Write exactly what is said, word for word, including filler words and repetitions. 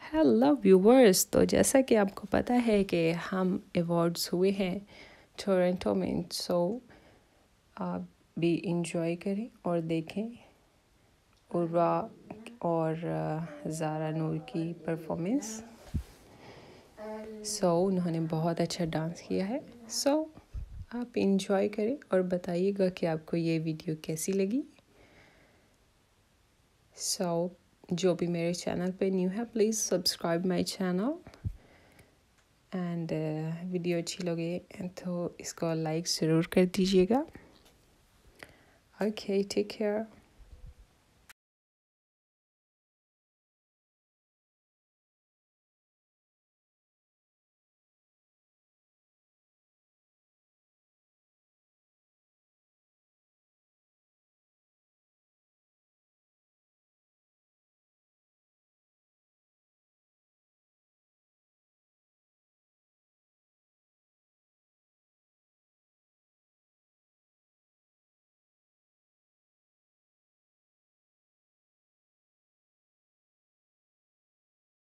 Hello viewers, तो जैसा कि आपको पता है कि हम अवार्ड्स हुए हैं टोरंटो में, सो आप भी इंजॉय करें और देखें उर्वा और ज़ारा नूर की परफॉर्मेंस। सो उन्होंने बहुत अच्छा डांस किया है। सो आप इंजॉय करें और बताइएगा कि आपको ये वीडियो कैसी लगी। सो जो भी मेरे चैनल पे न्यू है, please subscribe my channel and video अच्छी लगे तो इसको लाइक ज़रूर कर दीजिएगा। Okay, take care.